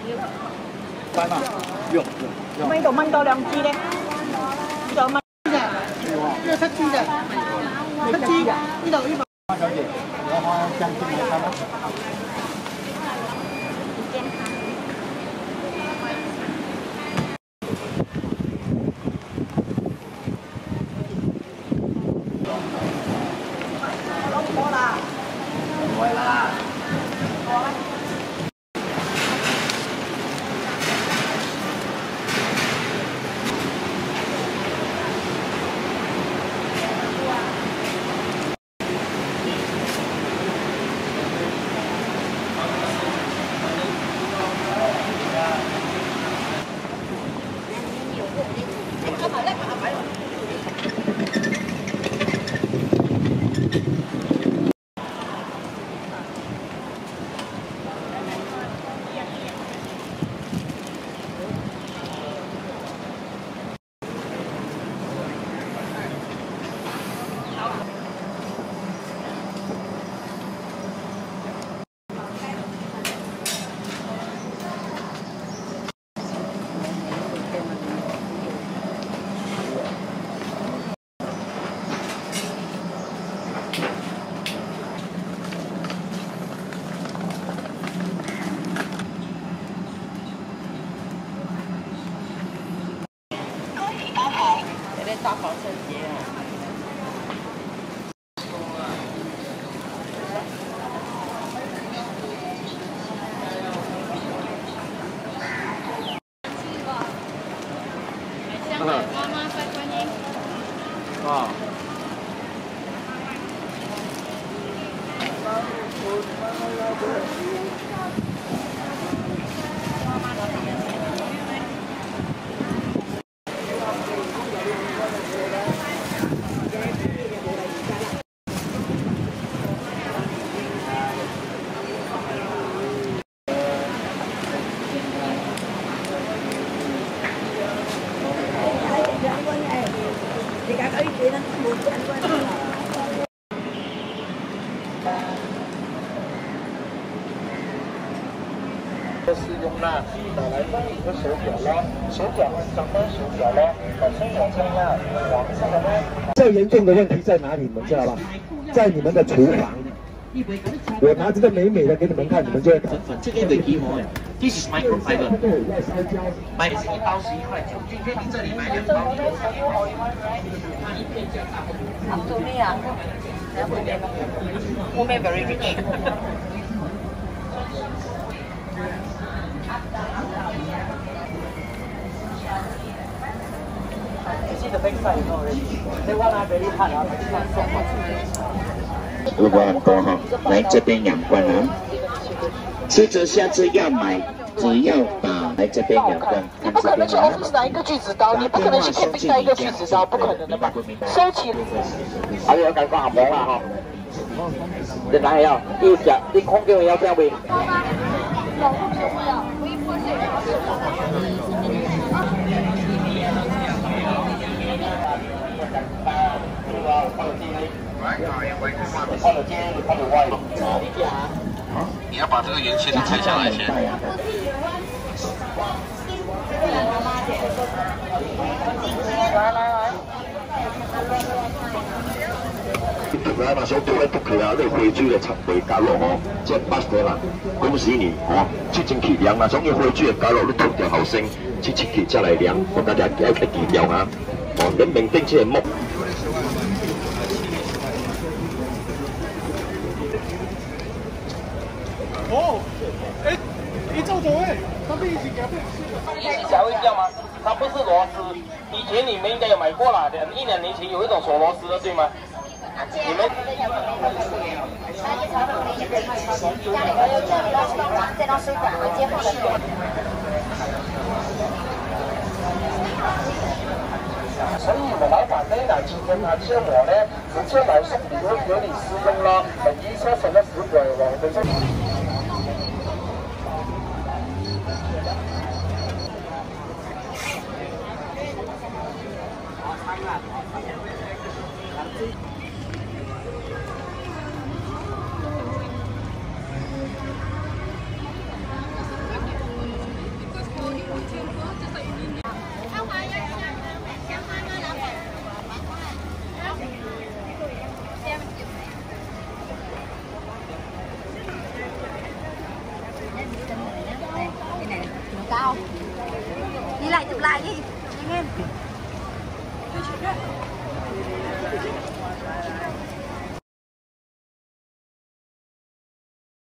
翻啊，用。 咁呢度炆多2支咧，呢度炆嘅，呢個7支嘅，7支，呢度呢個。小姐，你要花姜进来看吗？ 大房车节啊！ 妈妈在观音。 啊。是用啦，打来放一个手表啦，手表按上班手表啦，把生活这样黄色的呢。最严重的问题在哪里？你们知道吧？在你们的厨房。我拿这个美美的给你们看，你们就会看。 这个没皮膜呀 ，This is microfiber。买1包11块9，今天你这里买2包。Up to me 啊，后面 very rich。 如果很多哈，来这边养罐啊，吃着下次要买，只要打来这边养罐。 你不可能去 Office 拿一个锯子刀，你不可能去 camping 带一个锯子刀，不可能的嘛。收起。 还有感觉合摸啦哈，你哪要？要食，你空叫要啥味？ 你要把这个圆切成拆下来先。 来嘛，想倒来倒去啊！你花水来插袂加落哦，这巴适啦。恭喜你哦，去进去量嘛，总要花水加落，你脱掉后生，去进去再来量，我大家要记掉啊！哦，你面顶这个木。 哦，哎，一照走哎，他们一起夹配。 一起才会掉吗？它不是螺丝，以前你们应该有买过啦，1、2年前有一种锁螺丝的，对吗？你们。 所以我们老板呢，来今天他切我呢，直接来送礼物给你使用了，等于说成了10个我们这。 对，对，